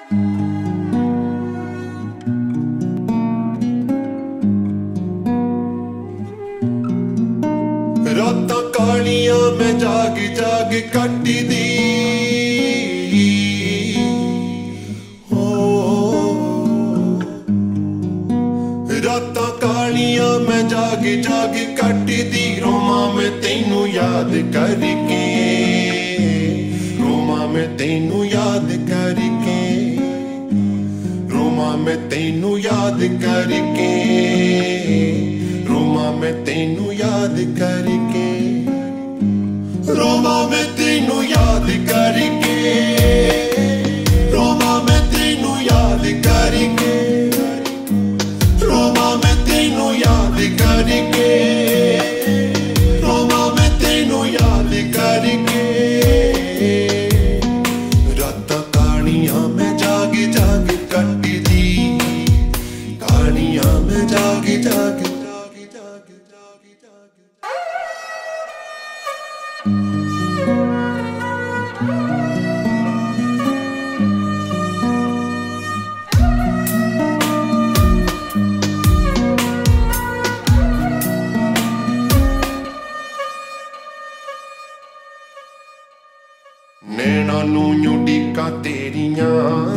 रातां कालियां मैं जाग जाग कट्टी दी रातां कालियां मैं जाग जाग कट्टी दी रोमां मैं तैनू याद करके रोमां मैं तैनू याद करके रोमां मैं तैनू याद करके रोमां मैं तैनू याद करके रोमां मैं तैनू याद करके रोमां मैं तैनू याद करके रोमां मैं तैनू याद करके रोमां मैं तैनू याद करके रातां कहानियां मैं जाग जाग कट्टी दी कहानियां मैं जाग जाग नैना नू डिक्का तेरियां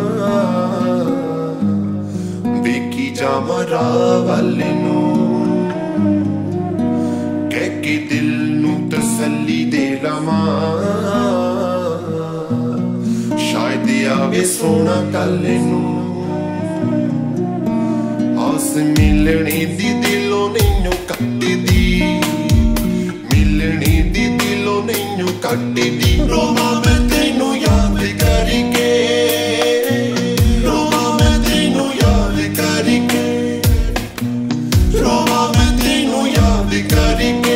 वेखी जावां राह वल नू कह के दिल नू तसल्ली दे लवां शायद आवे सोना कल नू आस मिलने दी दिलों नैनू कट्टदी मिलने दी दिलों नैनू कट्टदी रोमां मैं तैनू याद करके रोमां मैं तैनू याद करके रोमां मैं तैनू याद करके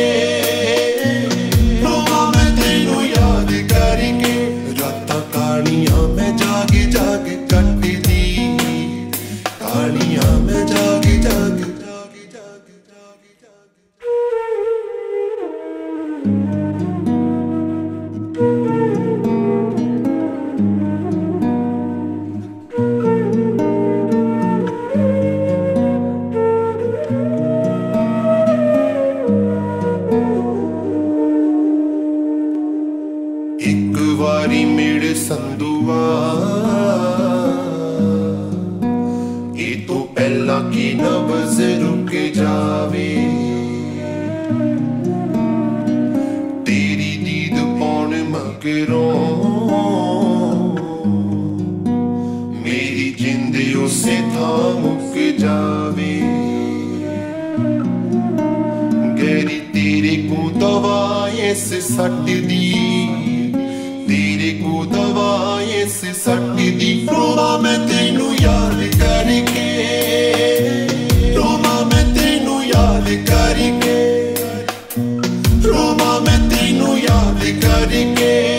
रोमां मैं तैनू याद करके रातां कहानियां मैं जाग जाग कट्टदी कहानियां मैं जाग जाग एक वारी मेरे संधुआ ये तो पहला की नब्ज़ रुक जावे तेरी दीद पौन मगरों मेरी जिंद उसे था मुक जावे गैरी तेरे को दवा इस सट दी तेरे को दवा इस सट दी रोमां मैं तैनू याद करके रोमां मैं तैनू याद करके रोमां मैं तैनू याद करके